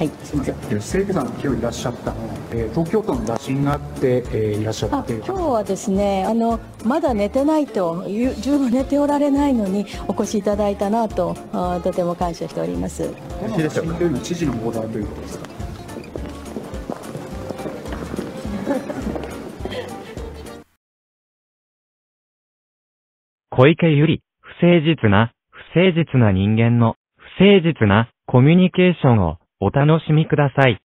はい。 すみません。清家さん、今日いらっしゃったの、東京都の打診があって、いらっしゃって。 今日はですね、まだ寝てないと、十分寝ておられないのにお越しいただいたなと、とても感謝しております。 この打診というのは知事のオーダーということですか。 小池百合、不誠実な人間の不誠実なコミュニケーションをお楽しみください。